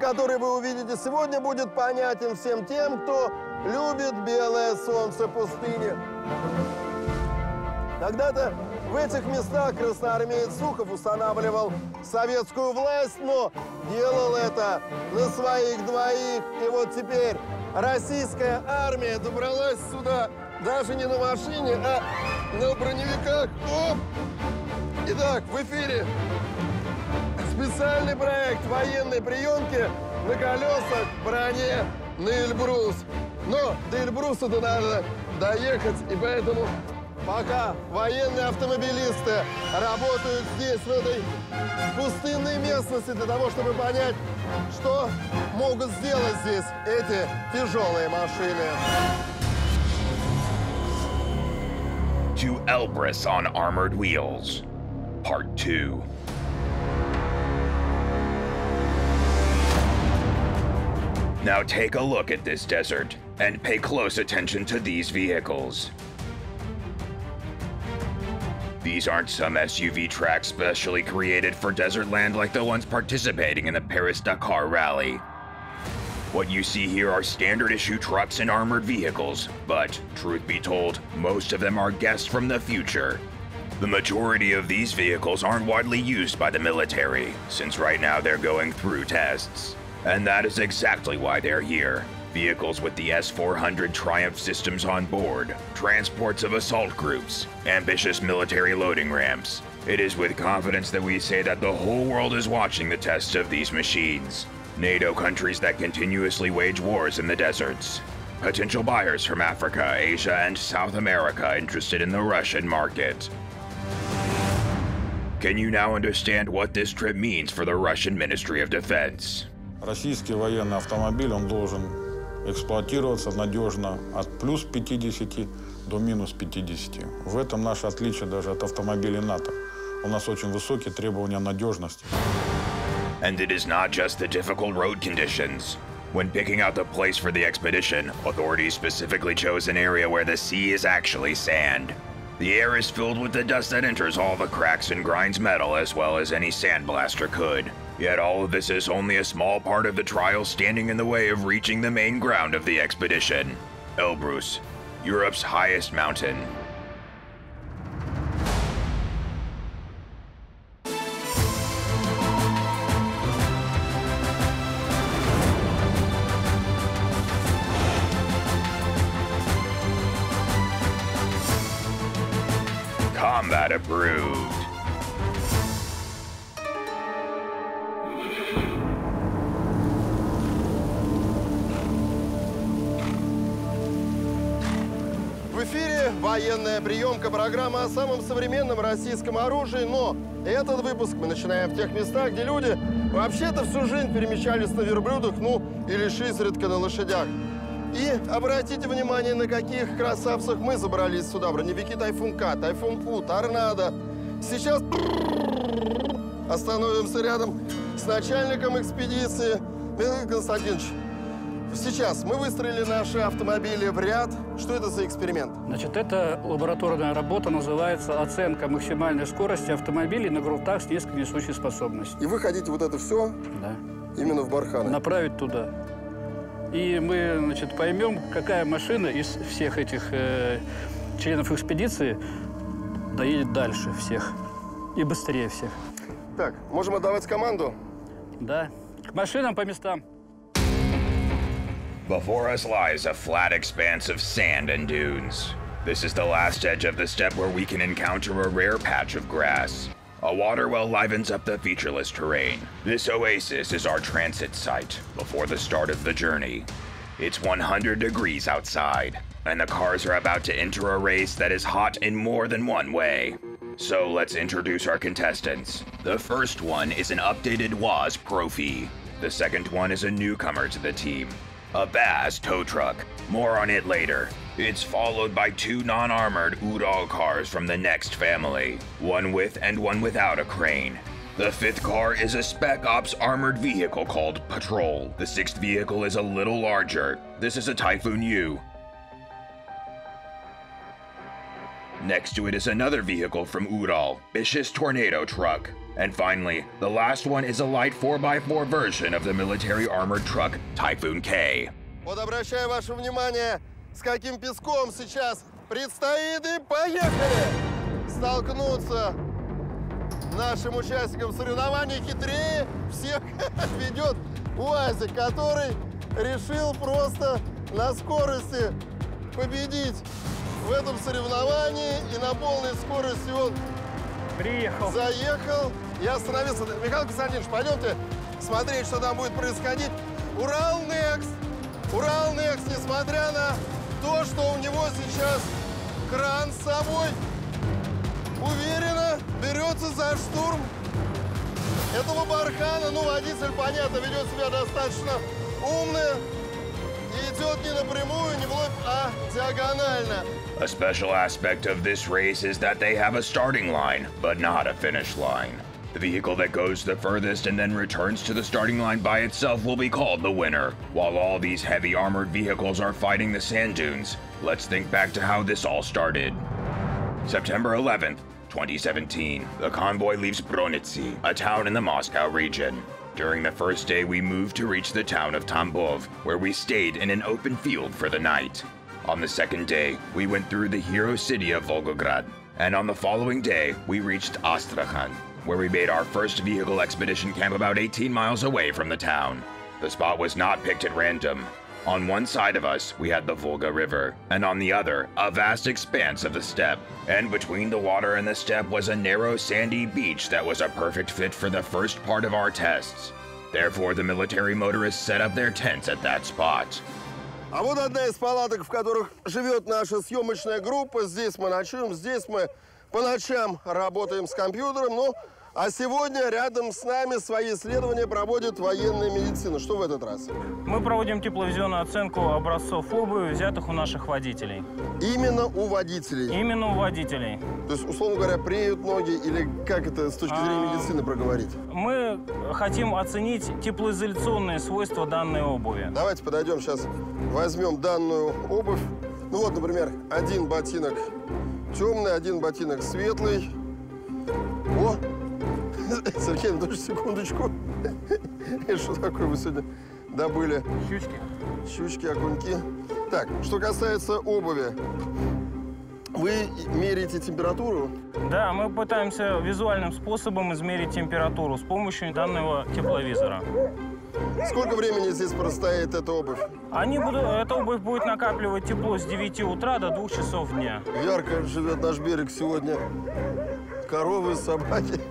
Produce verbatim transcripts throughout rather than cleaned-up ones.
который вы увидите сегодня, будет понятен всем тем, кто любит белое солнце пустыни. Когда-то в этих местах красноармеец Сухов устанавливал советскую власть, но делал это на своих двоих. И вот теперь российская армия добралась сюда даже не на машине, а на броневиках. Оп! Итак, в эфире специальный проект военной приемки на колесах, броне на Эльбрус. Но до Эльбруса-то надо доехать, и поэтому пока военные автомобилисты работают здесь, в этой пустынной местности, для того, чтобы понять, что могут сделать здесь эти тяжелые машины. To Elbrus on Armored Wheels, Part two. Now take a look at this desert, and pay close attention to these vehicles. These aren't some S U V tracks specially created for desert land like the ones participating in the Paris-Dakar Rally. What you see here are standard issue trucks and armored vehicles, but, truth be told, most of them are guests from the future. The majority of these vehicles aren't widely used by the military, since right now they're going through tests. And that is exactly why they're here. Vehicles with the S four hundred Triumph systems on board, transports of assault groups, ambitious military loading ramps. It is with confidence that we say that the whole world is watching the tests of these machines. NATO countries that continuously wage wars in the deserts. Potential buyers from Africa, Asia, and South America interested in the Russian market. Can you now understand what this trip means for the Russian Ministry of Defense? Российский военный автомобиль, он должен эксплуатироваться надежно от плюс пятидесяти до минус пятидесяти. В этом наше отличие даже от автомобилей НАТО. У нас очень высокие требования надежности. And it is not just the difficult road conditions. When picking out the place for the expedition, authorities specifically chose an area where the sea is actually sand. The air is filled with the dust that enters all the cracks and grinds metal as well as any sandblaster could. Yet all of this is only a small part of the trial standing in the way of reaching the main ground of the expedition, Elbrus, Europe's highest mountain. Combat approved. В эфире военная приемка, программа о самом современном российском оружии, но этот выпуск мы начинаем в тех местах, где люди вообще-то всю жизнь перемещались на верблюдах, ну и лишь изредка на лошадях. И обратите внимание, на каких красавцах мы забрались сюда. Броневики Тайфун К, Тайфун У, Торнадо. Сейчас остановимся рядом с начальником экспедиции. Михаил Константинович, сейчас мы выстроили наши автомобили в ряд. Что это за эксперимент? Значит, это лабораторная работа, называется оценка максимальной скорости автомобилей на грунтах с низкой несущей способностью. И вы хотите вот это все Да. именно в Барханы? Направить туда. И мы, значит, поймем, какая машина из всех этих э, членов экспедиции доедет дальше всех и быстрее всех. Так, можем отдавать команду? Да. К машинам по местам. Before us lies a flat expanse of sand and dunes. This is the last edge of the steppe where we can encounter a rare patch of grass. A water well livens up the featureless terrain. This oasis is our transit site before the start of the journey. It's one hundred degrees outside, and the cars are about to enter a race that is hot in more than one way. So let's introduce our contestants. The first one is an updated W A S Profi. The second one is a newcomer to the team, a Baz tow truck. More on it later. It's followed by two non-armored Ural cars from the next family, one with and one without a crane. The fifth car is a Spec Ops armored vehicle called Patrol. The sixth vehicle is a little larger. This is a Typhoon U. Next to it is another vehicle from Ural, Vicious Tornado Truck. And finally, the last one is a light four by four version of the military armored truck Typhoon K. Вот обращаю ваше внимание, с каким песком сейчас предстоит, и поехали! Столкнуться нашим участникам соревнований хитрее всех ведет УАЗик, который решил просто на скорости победить в этом соревновании, и на полной скорости он Приехал. заехал и остановился. Михаил Константинович, пойдемте смотреть, что там будет происходить. Урал Некст! Урал Некст, несмотря на то, что у него сейчас кран с собой, уверенно берется за штурм этого бархана. Ну, водитель, понятно, ведет себя достаточно умно и идет не напрямую, не вглубь, а диагонально. A special aspect of this race is that they have a starting line, but not a finish line. The vehicle that goes the furthest and then returns to the starting line by itself will be called the winner. While all these heavy armored vehicles are fighting the sand dunes, let's think back to how this all started. September eleventh, twenty seventeen, the convoy leaves Bronitsy, a town in the Moscow region. During the first day, we moved to reach the town of Tambov, where we stayed in an open field for the night. On the second day, we went through the hero city of Volgograd, and on the following day, we reached Astrakhan, where we made our first vehicle expedition camp about eighteen miles away from the town. The spot was not picked at random. On one side of us, we had the Volga River, and on the other, a vast expanse of the steppe. And between the water and the steppe was a narrow sandy beach that was a perfect fit for the first part of our tests. Therefore, the military motorists set up their tents at that spot. А вот одна из палаток, в которых живет наша съемочная группа. Здесь мы ночуем, здесь мы по ночам работаем с компьютером. Ну, а сегодня рядом с нами свои исследования проводит военная медицина. Что в этот раз? Мы проводим тепловизионную оценку образцов обуви, взятых у наших водителей. Именно у водителей. Именно у водителей. То есть, условно говоря, преют ноги, или как это с точки зрения А, медицины проговорить? Мы хотим оценить теплоизоляционные свойства данной обуви. Давайте подойдем сейчас, возьмем данную обувь. Ну вот, например, один ботинок темный, один ботинок светлый. О! Сергей Анатольевич, секундочку. Что такое вы сегодня добыли? Щучки. Щучки, окуньки. Так, что касается обуви. Вы меряете температуру? Да, мы пытаемся визуальным способом измерить температуру с помощью данного тепловизора. Сколько времени здесь простоит эта обувь? Они будут, эта обувь будет накапливать тепло с девяти утра до двух часов дня. Ярко живет наш берег сегодня. Коровы, собаки.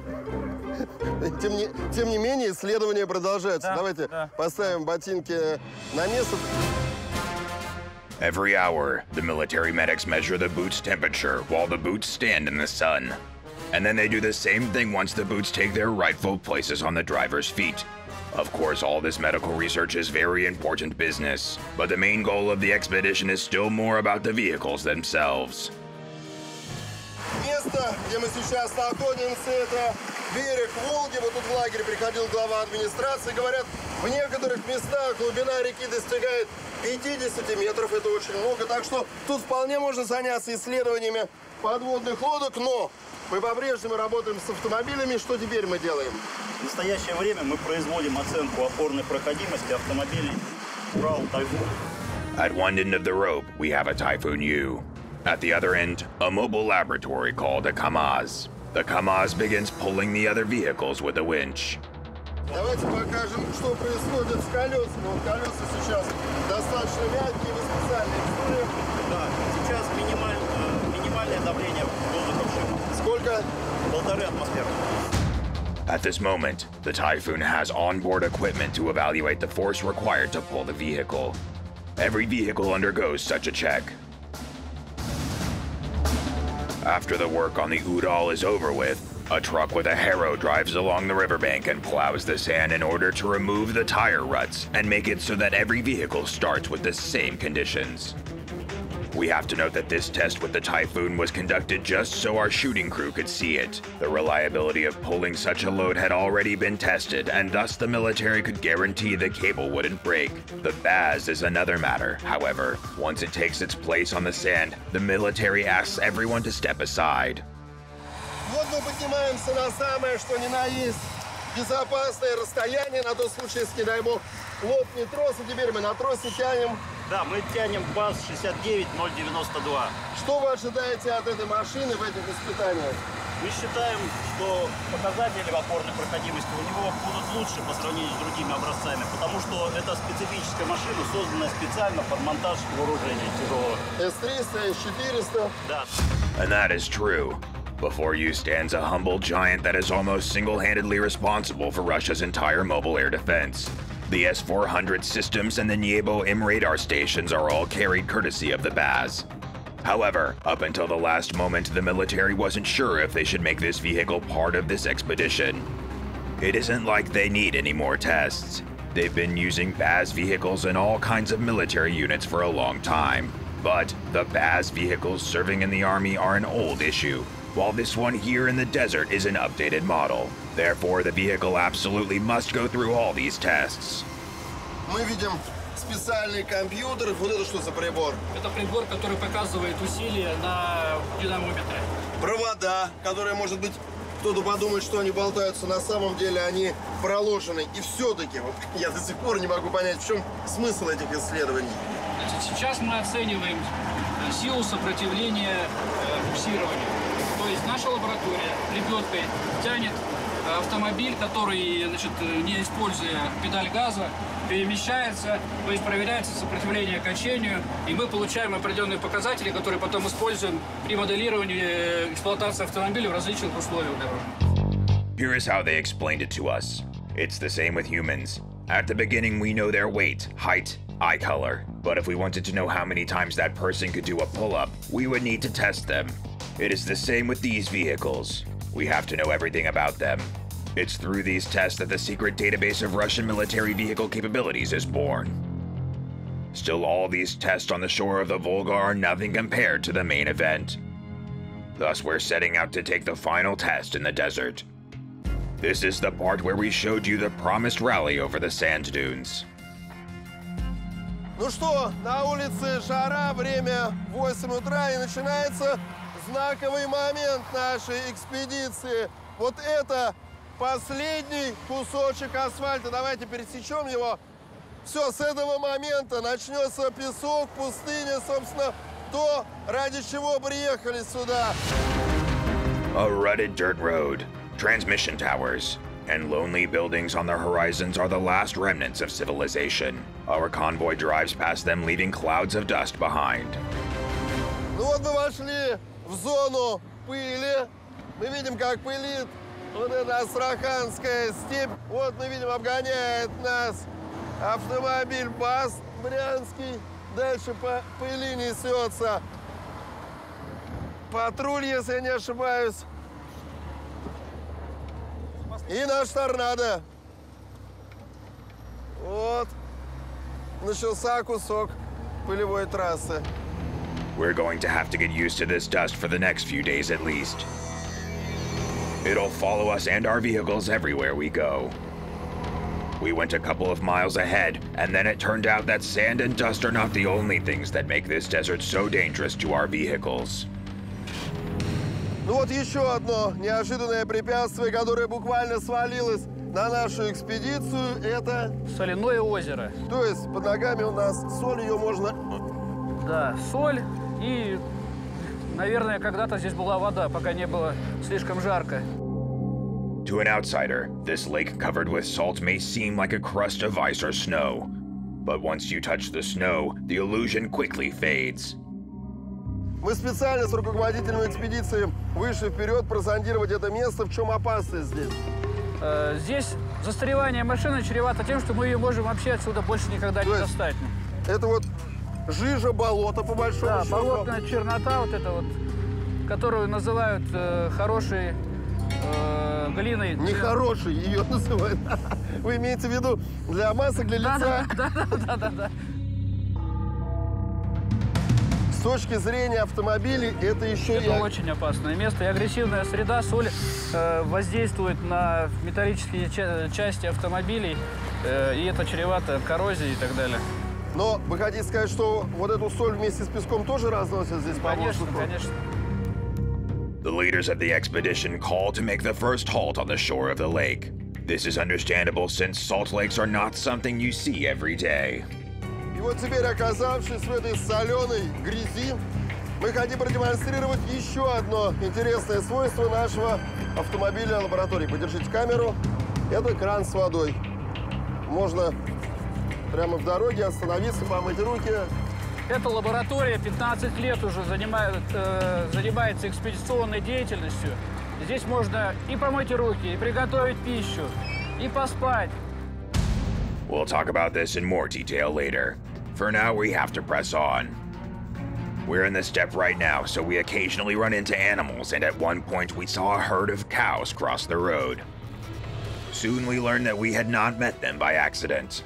Тем не, тем не менее, исследования продолжаются. Да, Давайте да. поставим ботинки на место. Every hour, the military medics measure the boot's temperature while the boots stand in the sun. And then they do the same thing once the boots take their rightful places on the driver's feet. Of course, all this medical research is very important business, but the main goal of the expedition is still more about the vehicles themselves. Место, где мы сейчас находимся, это берег Волги. Вот тут в лагере приходил глава администрации. Говорят, в некоторых местах глубина реки достигает пятидесяти метров. Это очень много. Так что тут вполне можно заняться исследованиями подводных лодок. Но мы по-прежнему работаем с автомобилями. Что теперь мы делаем? В настоящее время мы производим оценку опорной проходимости автомобилей Урал Тайфун. At one end of the rope, we have a Typhoon U. At the other end, a mobile laboratory called a KAMAZ. The KAMAZ begins pulling the other vehicles with a winch. Давайте покажем, что происходит с колесами. Вот колеса сейчас достаточно мягкие, вы специальные истории. Да, сейчас минималь, э, минимальное давление воздуха в шинах. Сколько? Полторы атмосферы. At this moment, the Typhoon has onboard equipment to evaluate the force required to pull the vehicle. Every vehicle undergoes such a check. After the work on the Ural is over with, a truck with a harrow drives along the riverbank and plows the sand in order to remove the tire ruts and make it so that every vehicle starts with the same conditions. We have to note that this test with the Typhoon was conducted just so our shooting crew could see it. The reliability of pulling such a load had already been tested, and thus the military could guarantee the cable wouldn't break. The B A Z is another matter, however. Once it takes its place on the sand, the military asks everyone to step aside. Вот мы поднимаемся на самое, что ни на есть, безопасное расстояние, на тот случай, если, не дай бог, лопнет трос, и теперь мы на тросе тянем. Да, мы тянем БАЗ шестьдесят девять ноль девяносто два. Что вы ожидаете от этой машины в этих испытаниях? Мы считаем, что показатели опорной проходимости у него будут лучше по сравнению с другими образцами, потому что это специфическая машина, созданная специально под монтаж вооружения тяжелого. эс триста, эс четыреста. Да. And that is true. Before you stands a humble giant that is almost single-handedly responsible for Russia's entire mobile air defense. The S four hundred systems and the Niebo M radar stations are all carried courtesy of the Baz. However, up until the last moment, the military wasn't sure if they should make this vehicle part of this expedition. It isn't like they need any more tests. They've been using Baz vehicles in all kinds of military units for a long time. But the Baz vehicles serving in the army are an old issue, while this one here in the desert is an updated model. Therefore, the vehicle absolutely must go through all these tests. Мы видим специальный компьютер. Вот это что за прибор? Это прибор, который показывает усилия на динамометре. Провода, которые, может быть, кто-то подумает, что они болтаются. На самом деле они проложены. И все-таки, вот, я до сих пор не могу понять, в чем смысл этих исследований. Значит, сейчас мы оцениваем силу сопротивления э, буксированию. То есть наша лаборатория лебедкой тянет автомобиль, который, значит, не используя педаль газа, перемещается, то есть проверяется сопротивление качению, и мы получаем определенные показатели, которые потом используем при моделировании эксплуатации автомобиля в различных условиях дорожных. Here is how they explained it to us. It's the same with humans. At the beginning, we know their weight, height, eye color. But if we wanted to know how many times that person could do a pull-up, we would need to test them. It is the same with these vehicles. We have to know everything about them. It's through these tests that the secret database of Russian military vehicle capabilities is born. Still, all these tests on the shore of the Volga are nothing compared to the main event. Thus, we're setting out to take the final test in the desert. This is the part where we showed you the promised rally over the sand dunes. Ну что, на улице жара, время восемь утра, и начинается знаковый момент нашей экспедиции. Вот это последний кусочек асфальта. Давайте пересечем его. Все, с этого момента начнется песок, пустыня, собственно, то, ради чего приехали сюда. A rutted dirt road, transmission towers, and lonely buildings on the horizons are the last remnants of civilization. Our convoy drives past them, leaving clouds of dust behind. Ну вот мы вошли в зону пыли. Мы видим, как пылит вот эта астраханская степь. Вот мы видим, обгоняет нас автомобиль БАЗ брянский. Дальше по пыли несется патруль, если я не ошибаюсь. И наш торнадо. Вот. Начался кусок пылевой трассы. We're going to have to get used to this dust for the next few days at least. It'll follow us and our vehicles everywhere we go. We went a couple of miles ahead, and then it turned out that sand and dust are not the only things that make this desert so dangerous to our vehicles. Ну вот еще одно неожиданное препятствие, которое буквально свалилось на нашу экспедицию, это... Соляное озеро. То есть под ногами у нас соль, ее можно... Да, соль и, наверное, когда-то здесь была вода, пока не было слишком жарко. To an outsider, this lake covered with salt may seem like a crust of ice or snow. But once you touch the snow, the illusion quickly fades. Мы специально с руководителем экспедиции вышли вперед прозондировать это место. В чем опасность здесь? Э, здесь застревание машины чревато тем, что мы ее можем вообще отсюда больше никогда То не есть достать. Это вот жижа, болото, по большому Да, счету. болотная чернота, вот эта вот, которую называют э, хорошей э, глиной. Нехорошей ее называют. Вы имеете в виду для масок, для лица? Да, да, да, да, да. С точки зрения автомобилей это еще Это и... очень опасное место. И агрессивная среда, соль э, воздействует на металлические ча части автомобилей, э, и это чревато коррозией и так далее. Но вы хотите сказать, что вот эту соль вместе с песком тоже разносят здесь по Конечно, воздуху? конечно. The leaders of the expedition called to make the first halt on the shore of the lake. This is understandable since salt lakes are not something you see every day. И вот теперь, оказавшись в этой соленой грязи, мы хотим продемонстрировать еще одно интересное свойство нашего автомобиля лаборатории. Подержите камеру. Это кран с водой. Можно прямо в дороге остановиться, помыть руки. Эта лаборатория пятнадцать лет уже занимает, э, занимается экспедиционной деятельностью. Здесь можно и помыть руки, и приготовить пищу, и поспать. We'll talk about this in more detail later. For now, we have to press on. We're in the steppe right now, so we occasionally run into animals, and at one point we saw a herd of cows cross the road. Soon we learned that we had not met them by accident.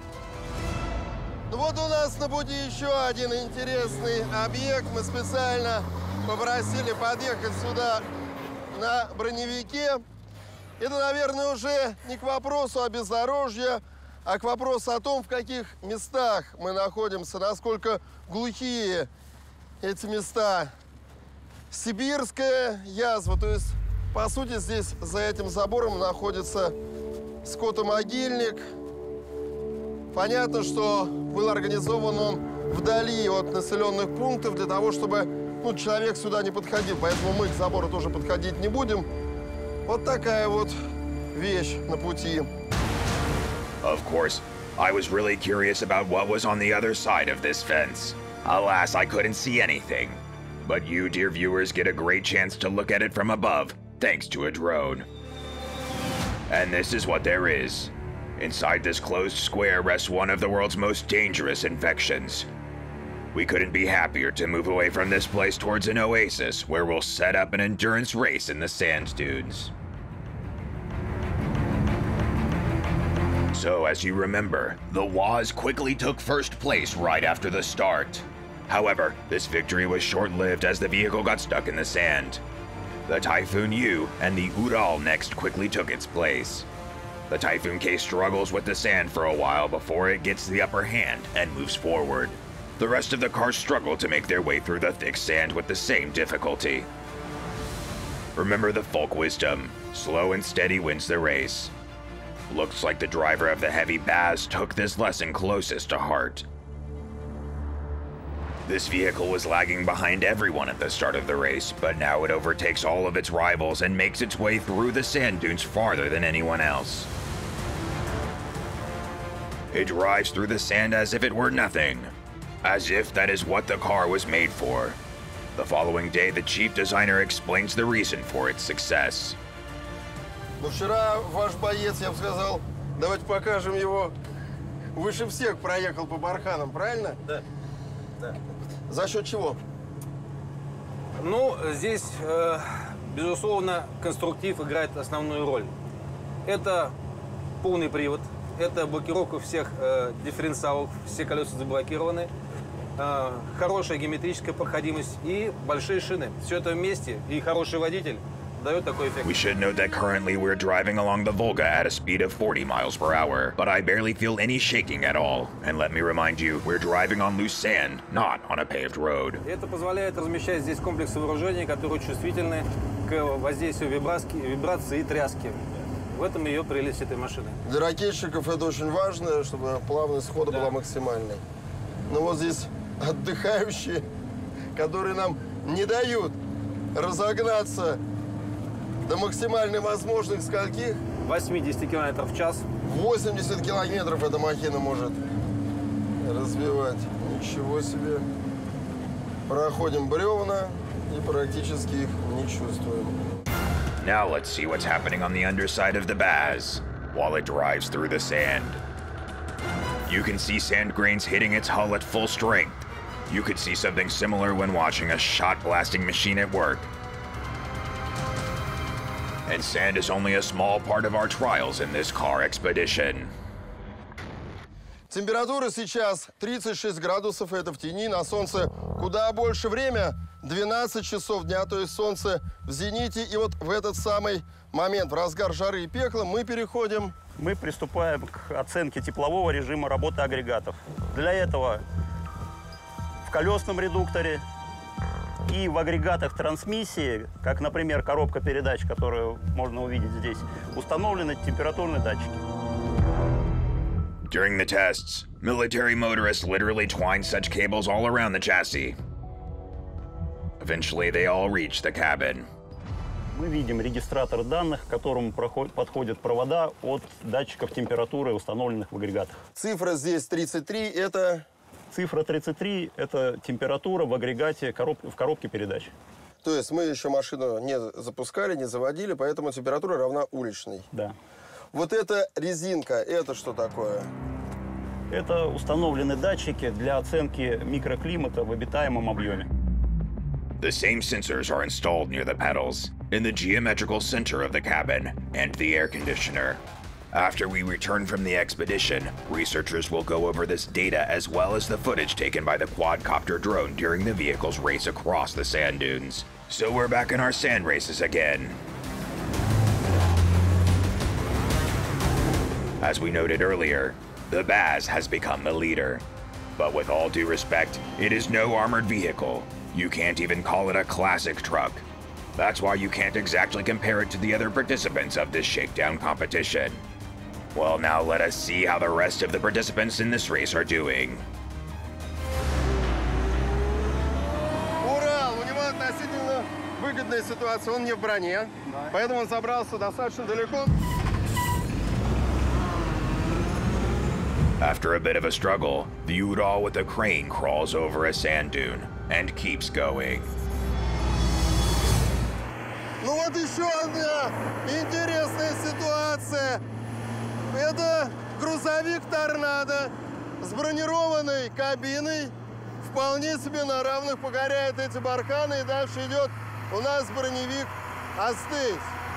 Ну вот у нас на пути еще один интересный объект. Мы специально попросили подъехать сюда на броневике. Это, наверное, уже не к вопросу о бездорожье, а к вопросу о том, в каких местах мы находимся, насколько глухие эти места. Сибирская язва, то есть, по сути, здесь за этим забором находится скотомогильник. Понятно, что был организован он вдали от населенных пунктов для того, чтобы ну, человек сюда не подходил. Поэтому мы к забору тоже подходить не будем. Вот такая вот вещь на пути. Of course, I was really curious about what was on the other side of this fence. Alas, I couldn't see anything. But you, dear viewers, get a great chance to look at it from above, thanks to a drone. And this is what there is. Inside this closed square rests one of the world's most dangerous infections. We couldn't be happier to move away from this place towards an oasis where we'll set up an endurance race in the sand dunes. So, as you remember, the Waz quickly took first place right after the start. However, this victory was short-lived as the vehicle got stuck in the sand. The Typhoon U and the Ural next quickly took its place. The Typhoon K struggles with the sand for a while before it gets the upper hand and moves forward. The rest of the cars struggle to make their way through the thick sand with the same difficulty. Remember the folk wisdom, slow and steady wins the race. Looks like the driver of the heavy Baz took this lesson closest to heart. This vehicle was lagging behind everyone at the start of the race, but now it overtakes all of its rivals and makes its way through the sand dunes farther than anyone else. It drives through the sand as if it were nothing, as if that is what the car was made for. The following day, the chief designer explains the reason for its success. Ну, вчера ваш боец, я бы сказал, давайте покажем его, выше всех проехал по барханам, правильно? Да. Да. За счет чего? Ну, здесь, э, безусловно, конструктив играет основную роль. Это полный привод, это блокировка всех э, дифференциалов, все колеса заблокированы, э, хорошая геометрическая проходимость и большие шины. Все это вместе и хороший водитель дает такой эффект. We should note that currently we're driving along the Volga at a speed of forty miles per hour, but I barely feel any shaking at all. And let me remind you, we're driving on loose sand, not on a paved road. Это позволяет размещать здесь комплексы вооружения, которые чувствительны к воздействию вибрации, вибрации и тряски. В этом ее прелесть этой машины. Для ракетчиков это очень важно, чтобы плавность хода Да. была максимальной. Но вот здесь отдыхающие, которые нам не дают разогнаться до максимально возможных скольких? восемьдесят километров в час. восемьдесят километров эта махина может развивать. Ничего себе. Проходим бревна и практически их не чувствуем. Now let's see what's happening on the underside of the Baz while it drives through the sand. You can see sand grains hitting its hull at full strength. You could see something similar when watching a shot-blasting machine at work. And sand is only a small part of our trials in this car expedition. Температура сейчас тридцать шесть градусов, это в тени, на солнце куда больше. Время двенадцать часов дня, то есть солнце в зените. И вот в этот самый момент, в разгар жары и пекла, мы переходим... Мы приступаем к оценке теплового режима работы агрегатов. Для этого в колесном редукторе И в агрегатах трансмиссии, как, например, коробка передач, которую можно увидеть здесь, установлены температурные датчики. During the tests, military motorists literally twined such cables all around the chassis. Eventually, they all reached the cabin. Мы видим регистратор данных, к которому проход- подходят провода от датчиков температуры, установленных в агрегатах. Цифра здесь тридцать три, это... Цифра тридцать три – это температура в агрегате короб... в коробке передач. То есть мы еще машину не запускали, не заводили, поэтому температура равна уличной. Да. Вот эта резинка, это что такое? Это установлены датчики для оценки микроклимата в обитаемом объеме. The same sensors are installed near the pedals, in the geometrical center of the cabin, and the air conditioner. After we return from the expedition, researchers will go over this data as well as the footage taken by the quadcopter drone during the vehicle's race across the sand dunes. So we're back in our sand races again. As we noted earlier, the Baz has become the leader. But with all due respect, it is no armored vehicle. You can't even call it a classic truck. That's why you can't exactly compare it to the other participants of this shakedown competition. Well, now let us see how the rest of the participants in this race are doing. Урал, у него относительно выгодная ситуация, он не в броне, поэтому он забрался достаточно далеко. After a bit of a struggle, the Ural with the crane crawls over a sand dune and keeps going. Ну вот еще одна интересная ситуация. Это грузовик «Торнадо» с бронированной кабиной. Вполне себе на равных покоряет эти барханы. И дальше идет у нас броневик «Астейс».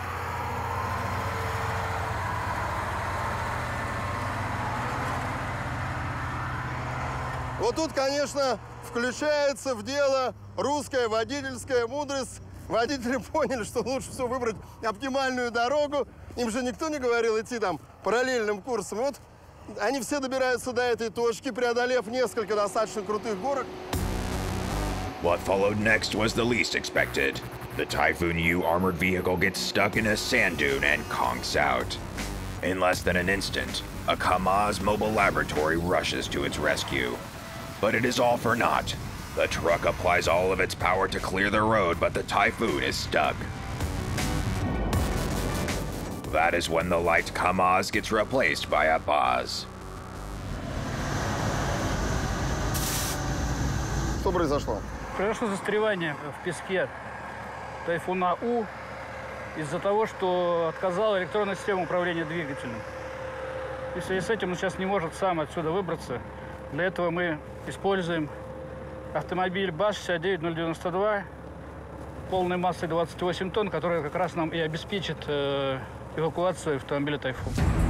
Вот тут, конечно, включается в дело русская водительская мудрость. Водители поняли, что лучше всего выбрать оптимальную дорогу. Им же никто не говорил идти там параллельным курсом. И вот они все добираются до этой точки, преодолев несколько достаточно крутых горок. What followed next was the least expected. The Typhoon U armored vehicle gets stuck in a sand dune and conks out. In less than an instant, a KAMAZ mobile laboratory rushes to its rescue. But it is all for naught. The truck applies all of its power to clear the road, but the Typhoon is stuck. That is when the light KAMAZ gets replaced by a Baz. Что произошло? Произошло застревание в песке Тайфуна У из-за того, что отказала электронная система управления двигателем. И в связи с этим он сейчас не может сам отсюда выбраться. Для этого мы используем автомобиль БАЗ шестьдесят девять ноль девяносто два полной массой двадцать восемь тонн, который как раз нам и обеспечит э, эвакуацию автомобиля «Тайфун».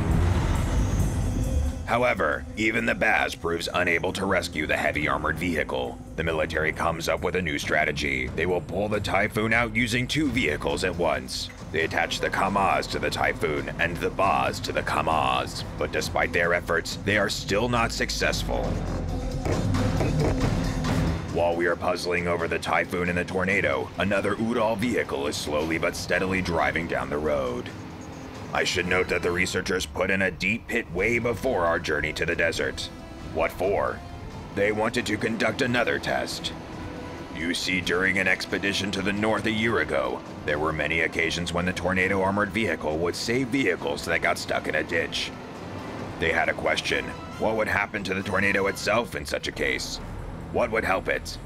However, even the Baz proves unable to rescue the heavy armored vehicle. The military comes up with a new strategy. They will pull the Typhoon out using two vehicles at once. They attach the KAMAZ to the Typhoon and the Baz to the KAMAZ. But despite their efforts, they are still not successful. While we are puzzling over the Typhoon and the Tornado, another Ural vehicle is slowly but steadily driving down the road. I should note that the researchers put in a deep pit way before our journey to the desert. What for? They wanted to conduct another test. You see, during an expedition to the north a year ago, there were many occasions when the Tornado armored vehicle would save vehicles that got stuck in a ditch. They had a question: what would happen to the Tornado itself in such a case? What would help it?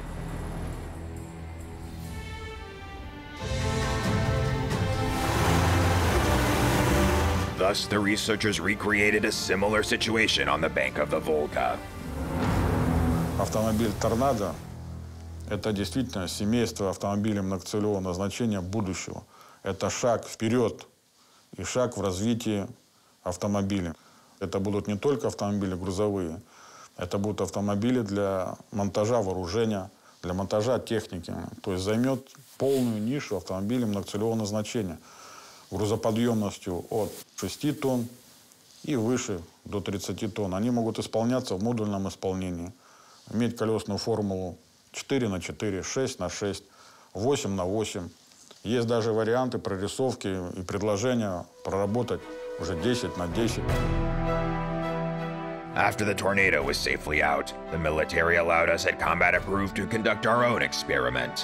Thus, the researchers recreated a similar situation on the bank of the Volga. Автомобиль «Торнадо» — это действительно семейство автомобилей многоцелевого назначения будущего. Это шаг вперед и шаг в развитии автомобиля. Это будут не только автомобили грузовые, это будут автомобили для монтажа вооружения, для монтажа техники. То есть займет полную нишу автомобилей многоцелевого назначения грузоподъемностью от шести тонн и выше до тридцати тонн. Они могут исполняться в модульном исполнении, иметь колесную формулу четыре на четыре, шесть на шесть, восемь на восемь. Есть даже варианты прорисовки и предложения проработать уже десять на десять. After the tornado was safely out, the military allowed us at Combat Approved to conduct our own experiment.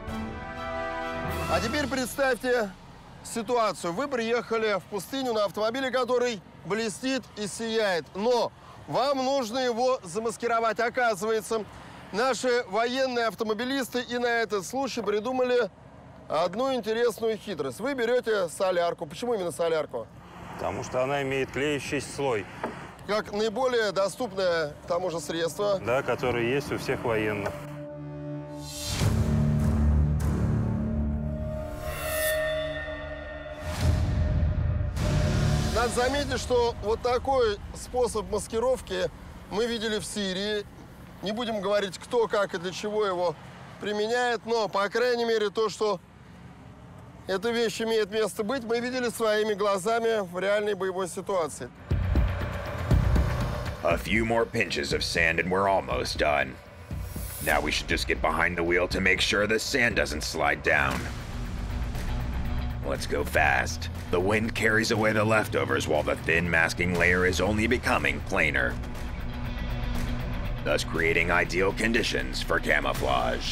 А теперь представьте ситуацию. Вы приехали в пустыню на автомобиле, который блестит и сияет, но вам нужно его замаскировать. Оказывается, наши военные автомобилисты и на этот случай придумали одну интересную хитрость. Вы берете солярку. Почему именно солярку? Потому что она имеет клеющий слой. Как наиболее доступное к тому же средство. Да, которое есть у всех военных. Надо заметить, что вот такой способ маскировки мы видели в Сирии. Не будем говорить, кто, как и для чего его применяет, но, по крайней мере, то, что эта вещь имеет место быть, мы видели своими глазами в реальной боевой ситуации. A few more pinches of sand and we're almost done. Now we should just get behind the wheel to make sure the sand doesn't slide down. Let's go fast. The wind carries away the leftovers while the thin masking layer is only becoming plainer, thus creating ideal conditions for camouflage.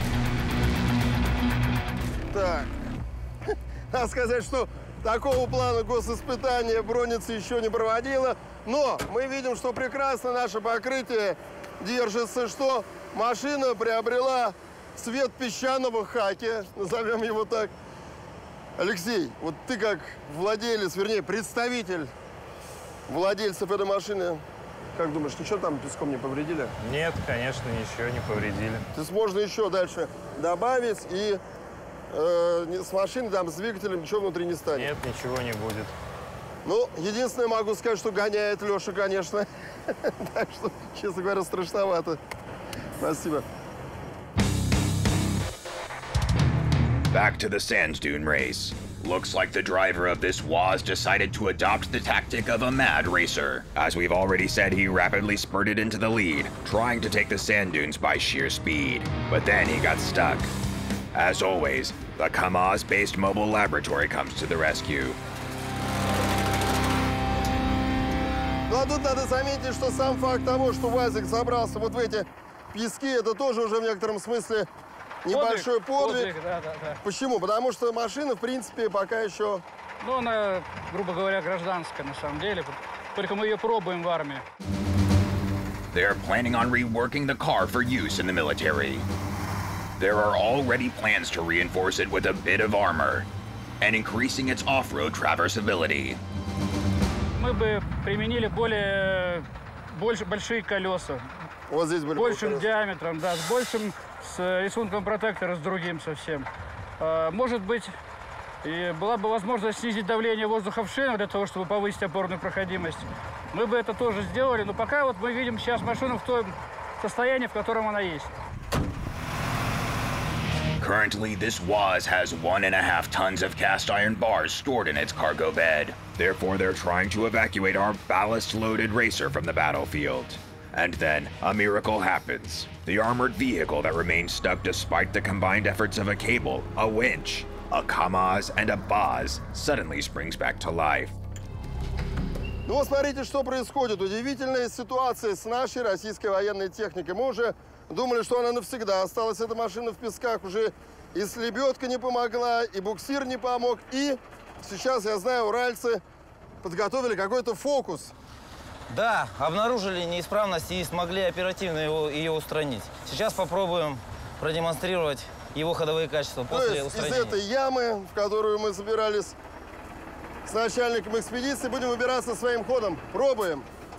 Так, надо сказать, что такого плана госиспытания броница еще не проводила, но мы видим, что прекрасно наше покрытие держится, что машина приобрела цвет песчаного хаки, назовем его так. Алексей, вот ты как владелец, вернее, представитель владельцев этой машины, как думаешь, ничего там песком не повредили? Нет, конечно, ничего не повредили. То есть можно еще дальше добавить, и э, с машиной, там, с двигателем ничего внутри не станет? Нет, ничего не будет. Ну, единственное, могу сказать, что гоняет Леша, конечно. Так что, честно говоря, страшновато. Спасибо. Back to the sand dune race. Looks like the driver of this Waz decided to adopt the tactic of a mad racer. As we've already said, he rapidly spurted into the lead, trying to take the sand dunes by sheer speed. But then he got stuck. As always, the KAMAZ-based mobile laboratory comes to the rescue. Ну, а тут надо заметить, что сам факт того, что ВАЗик забрался вот в эти пески, это тоже уже в некотором смысле небольшой подвиг. подвиг, да, да, да. Почему? Потому что машина, в принципе, пока еще... Ну, она, грубо говоря, гражданская на самом деле. Только мы ее пробуем в армии. They're planning on reworking the car for use in the military. There are already plans to reinforce it with a bit of armor and increasing its off-road traversability. Мы бы применили более больше, большие колеса. Вот здесь были Большим колеса. диаметром, да, с большим, с рисунком протектора, с другим совсем. А, может быть, и была бы возможность снизить давление воздуха в шинах для того, чтобы повысить опорную проходимость. Мы бы это тоже сделали, но пока вот мы видим сейчас машину в том состоянии, в котором она есть. Currently, this Waz has one and a half tons of cast iron bars stored in its cargo bed. Therefore, they're trying to evacuate our ballast-loaded racer from the battlefield. And then, a miracle happens. The armored vehicle that remains stuck despite the combined efforts of a cable, a winch, a KAMAZ, and a BAZ suddenly springs back to life. Ну вот смотрите, что происходит. Удивительная ситуация с нашей российской военной техникой. Мы уже думали, что она навсегда осталась, эта машина в песках. Уже и слебедка не помогла, и буксир не помог. И сейчас, я знаю, уральцы подготовили какой-то фокус. Да, обнаружили неисправность и смогли оперативно его, ее устранить. Сейчас попробуем продемонстрировать его ходовые качества То после есть устранения. из этой ямы, в которую мы собирались с начальником экспедиции, будем выбираться своим ходом. Пробуем.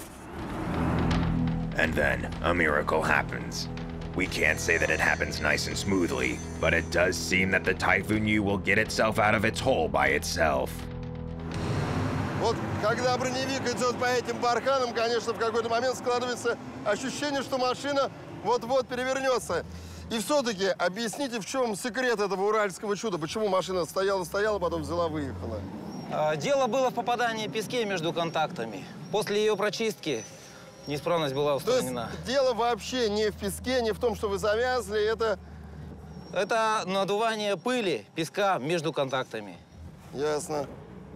And then, a miracle happens. We can't say that it happens nice and smoothly, but it does seem that the Typhoon U will get itself out of its hole by itself. Вот когда броневик идет по этим барханам, конечно, в какой-то момент складывается ощущение, что машина вот-вот перевернется. И все-таки объясните, в чем секрет этого уральского чуда? Почему машина стояла-стояла, потом взяла, выехала? А, Дело было в попадании песке между контактами. После ее прочистки неисправность была То есть устранена. дело вообще не в песке, не в том, что вы завязли, это... Это надувание пыли, песка между контактами. Ясно.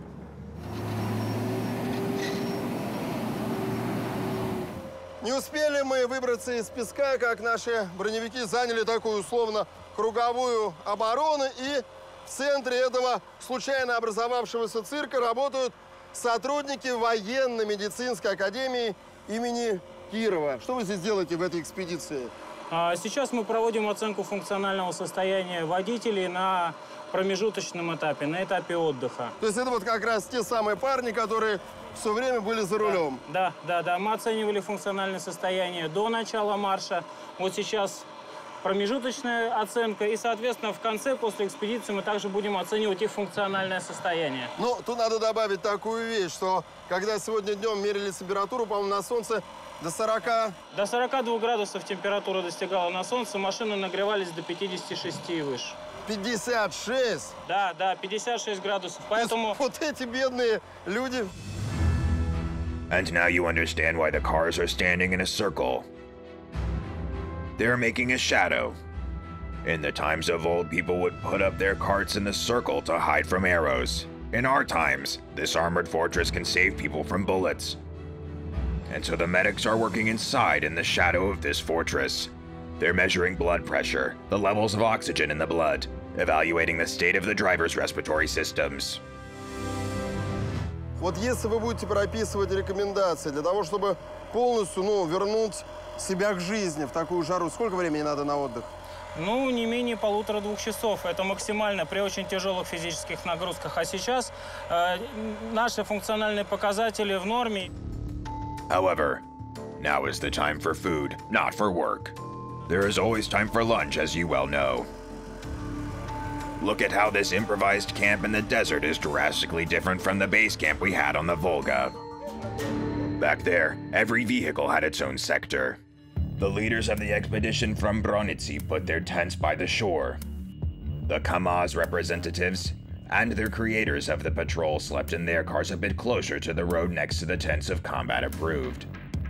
Не успели мы выбраться из песка, как наши броневики заняли такую условно круговую оборону, и в центре этого случайно образовавшегося цирка работают сотрудники военно-медицинской академии имени Кирова. Что вы здесь делаете в этой экспедиции? А Сейчас мы проводим оценку функционального состояния водителей на промежуточном этапе, на этапе отдыха. То есть это вот как раз те самые парни, которые все время были за рулем. Да, да, да. Мы оценивали функциональное состояние до начала марша. Вот сейчас промежуточная оценка. И, соответственно, в конце, после экспедиции, мы также будем оценивать их функциональное состояние. Ну, тут надо добавить такую вещь, что когда сегодня днем мерили температуру, по-моему, на солнце до сорока... До сорока двух градусов температура достигала на солнце. Машины нагревались до пятидесяти шести и выше. пятьдесят шесть? Да, да, пятьдесят шесть градусов. Поэтому... Вот эти бедные люди... And now you understand why the cars are standing in a circle. They're making a shadow. In the times of old, people would put up their carts in a circle to hide from arrows. In our times, this armored fortress can save people from bullets. And so the medics are working inside in the shadow of this fortress. They're measuring blood pressure, the levels of oxygen in the blood, evaluating the state of the driver's respiratory systems. Вот если вы будете прописывать рекомендации для того, чтобы полностью, ну, вернуть себя к жизни в такую жару, сколько времени надо на отдых? Ну, не менее полутора-двух часов. Это максимально при очень тяжелых физических нагрузках. А сейчас э, наши функциональные показатели в норме. However, now is the time for food, not for work. There is always time for lunch, as you well know. Look at how this improvised camp in the desert is drastically different from the base camp we had on the Volga. Back there, every vehicle had its own sector. The leaders of the expedition from Bronici put their tents by the shore. The Kamaz representatives and their creators of the patrol slept in their cars a bit closer to the road next to the tents of combat approved.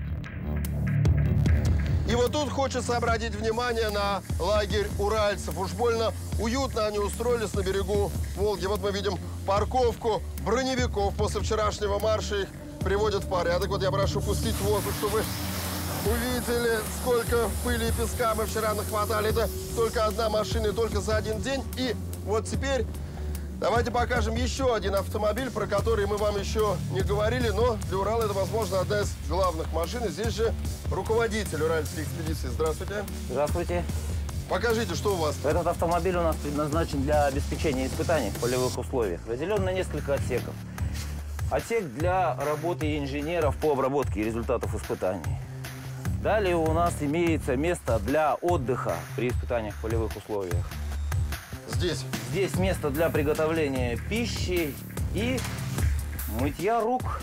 И вот тут хочется обратить внимание на лагерь уральцев. Уж больно уютно они устроились на берегу Волги. Вот мы видим парковку броневиков. После вчерашнего марша их приводят в порядок. Вот я прошу пустить воздух, чтобы вы увидели, сколько пыли и песка мы вчера нахватали. Это только одна машина и только за один день. И вот теперь давайте покажем еще один автомобиль, про который мы вам еще не говорили, но для Урала это, возможно, одна из главных машин. И здесь же руководитель уральской экспедиции. Здравствуйте. Здравствуйте. Покажите, что у вас. Этот автомобиль у нас предназначен для обеспечения испытаний в полевых условиях. Разделен на несколько отсеков. Отсек для работы инженеров по обработке результатов испытаний. Далее у нас имеется место для отдыха при испытаниях в полевых условиях. Здесь? Здесь место для приготовления пищи и мытья рук.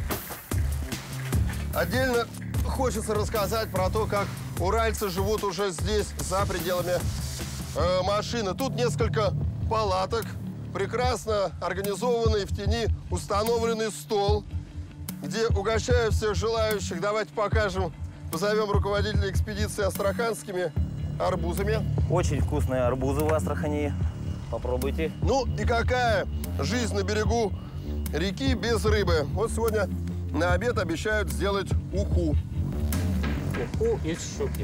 Отдельно хочется рассказать про то, как уральцы живут уже здесь, за пределами э, машины. Тут несколько палаток, прекрасно организованный в тени установленный стол, где угощают всех желающих. Давайте покажем, позовем руководителя экспедиции астраханскими арбузами. Очень вкусные арбузы в Астрахани. Попробуйте. Ну и какая жизнь на берегу реки без рыбы. Вот сегодня на обед обещают сделать уху. Уху из щуки.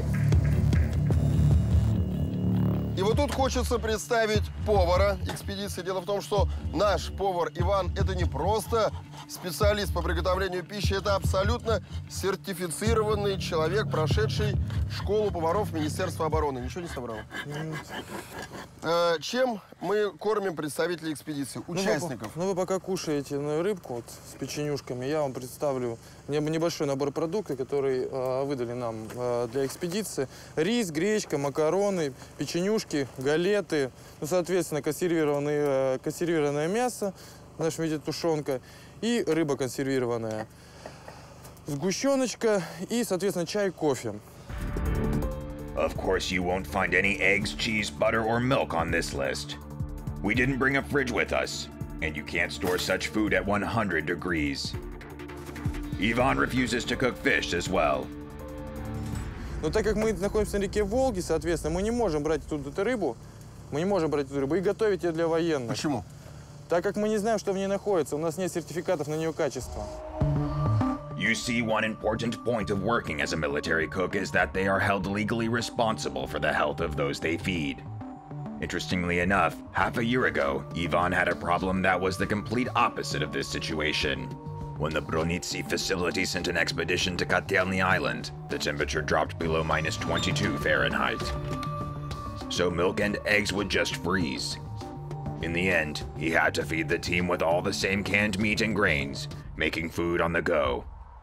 И вот тут хочется представить повара экспедиции. Дело в том, что наш повар Иван – это не просто специалист по приготовлению пищи, это абсолютно сертифицированный человек, прошедший школу поваров Министерства обороны. Ничего не собрал? Э, чем мы кормим представителей экспедиции, участников? Ну, вы, ну, вы пока кушаете ну, рыбку вот, с печенюшками, я вам представлю небольшой набор продуктов, который э, выдали нам э, для экспедиции. Рис, гречка, макароны, печенюшки, галеты, ну, соответственно, консервированное, э, консервированное мясо, в нашем виде тушенка, и рыба консервированная, сгущеночка и, соответственно, чай, кофе. Of course, you won't find any eggs, cheese, butter, or milk on this list. We didn't bring a fridge with us, and you can't store such food at one hundred degrees. Ivan refuses to cook fish as well. Но так как мы находимся на реке Волге, соответственно, мы не можем брать тут эту рыбу, мы не можем брать эту рыбу и готовить ее для военных. Почему? Так как мы не знаем, что в ней находится, у нас нет сертификатов на нее качества. You see, one important point of working as a military cook is that they are held legally responsible for the health of those they feed. Interestingly enough, half a year ago, Ivan had a problem that was the complete opposite of this situation. When the Bronitsi facility sent an expedition to Kotelny Island, the temperature dropped below minus twenty-two Fahrenheit. So milk and eggs would just freeze. In the end, he had to feed the team with all the same canned meat and grains, making food on the go.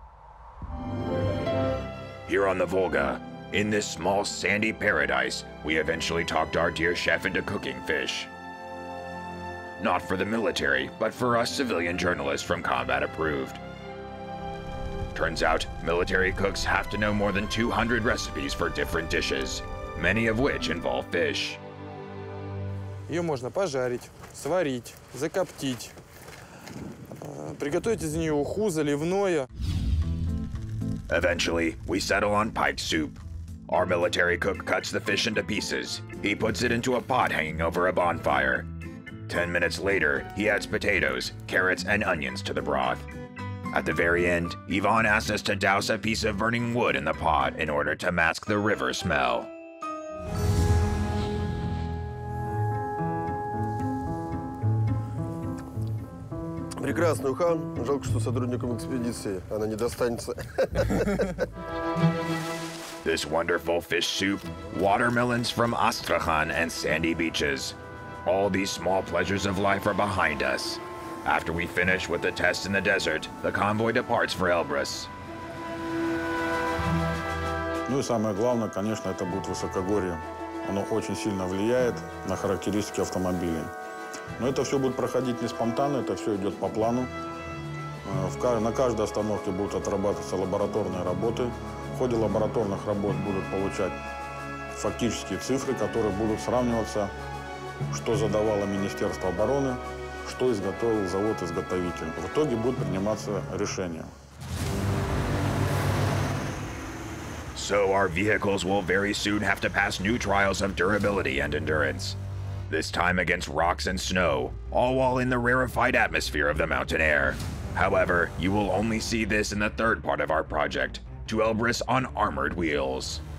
Here on the Volga, in this small sandy paradise, we eventually talked our dear chef into cooking fish. Not for the military, but for us civilian journalists from Combat Approved. Turns out, military cooks have to know more than two hundred recipes for different dishes, many of which involve fish. Ее можно пожарить, сварить, закоптить, приготовить из нее уху, заливное. Eventually, we settle on pike soup. Our military cook cuts the fish into pieces. He puts it into a pot hanging over a bonfire. Ten minutes later, he adds potatoes, carrots, and onions to the broth. At the very end, Ivan asks us to douse a piece of burning wood in the pot in order to mask the river smell. Прекрасный уха. Жалко, что сотрудникам экспедиции она не достанется. This wonderful fish soup, watermelons from Astrakhan and sandy beaches. All these small pleasures of life are behind us. After we finish with the test in the desert, the convoy departs for Elbrus. Ну и самое главное, конечно, это будет высокогорье. Оно очень сильно влияет на характеристики автомобилей. Но это все будет проходить не спонтанно, это все идет по плану. На каждой остановке будут отрабатываться лабораторные работы. В ходе лабораторных работ будут получать фактические цифры, которые будут сравниваться, что задавало Министерство обороны, что изготовил завод-изготовитель. В итоге будет приниматься решение. So our vehicles will very soon have to pass new trials of durability and endurance. This time against rocks and snow, all while in the rarefied atmosphere of the mountain air. However, you will only see this in the third part of our project, to Elbrus on armored wheels.